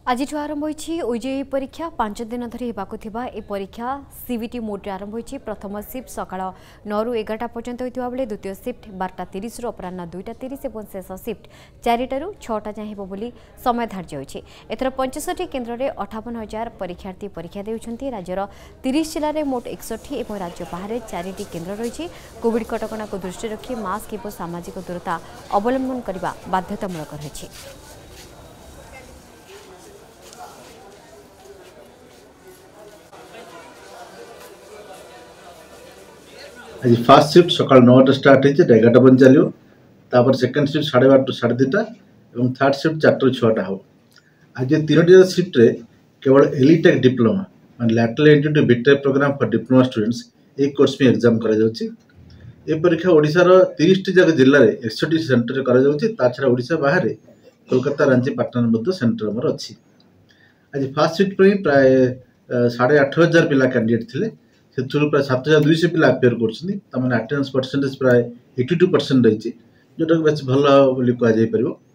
आज आरंभ होईछि ओजेई परीक्षा 5 दिन धरी हेबाकु थिबा ए परीक्षा सीबीटी मोड रे आरंभ होईछि। प्रथम शिफ्ट सकाळ 9 रु 11टा पर्यंत होइतिबा बेले द्वितीय शिफ्ट 12:30 रु अपराह्न 2:30 एवं शेष शिफ्ट 4टा रु 6टा जाय हेबो बोली समय धार्य होईछि। एथर 65 केन्द्र रे 58,000 परीक्षार्थी परीक्षा देउछन्ती। राज्यर 30 जिल्ला रे मोट 61 एवं राज्य बाहर 4टी केन्द्र रहिछि। कोविड कटकणा को दृष्टि रखी मास्क एवं सामाजिक दूरता अवलंबन करबा बाध्यतामूलक रहिछि। आज फास्ट शिफ्ट सकाल 9टा स्टार्ट होती 11टा बजे चलो। तापर सेकेंड शिफ्ट 12:30 टू 2:30 और थर्ड शिफ्ट 4 टू 6टा हो। आज 3टी शिफ्ट रे केवल एलिटेक डिप्लोमा मान lateral entry to B Tech programme for diploma students एक कोर्स में एग्जाम करा जाउची। ए परीक्षा ओडिसा रो 30टी जगह जिल्ला रे 61 सेंटर रे करा जाउची। ता छरा ओडिसा बाहर कोलकाता रांची पाटना मध्ये सेंटर हमर अछि। आज फास्ट शिफ्ट पे प्राय 8,500 पिला कैंडिडेट थिले। से प्राय 7,200 पिला अपेयर कर अटेंडेंस परसेंटेज प्राय 82% रही, जोटा बेस भल कह।